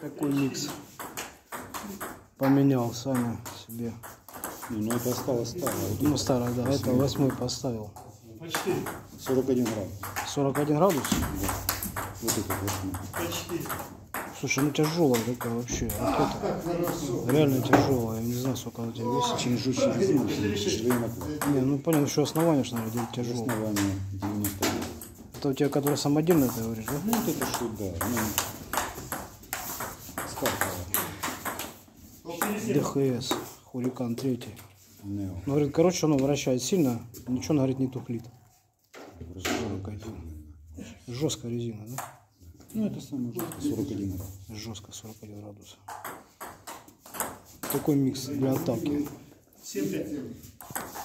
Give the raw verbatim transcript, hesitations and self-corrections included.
Такой микс поменял Саня себе. Ну это осталось старое. Вот Ну старое, да, это восьмой поставил. сорок один градус. сорок один градус? Да. Вот это восьмой. Слушай, ну тяжелая такая вообще. Ракета. Реально тяжелая. Я не знаю, сколько она тебя весит. Чем жестче резина, тем швейна. Не, ну понятно, что основание, что наверное, тяжелое. Основание девяносто девять. Это у тебя, который самодельный, ты говоришь, да? Ну вот это что, да. Ну, стартовая. ДХС. Хурикан третий. Нео. Ну, говорит, короче, оно вращает сильно, ничего, говорит, не тухлит. Жесткая резина, да? Ну это самое жесткое, сорок один градус. Жестко, сорок один градус. Такой микс для атаки. семь пять.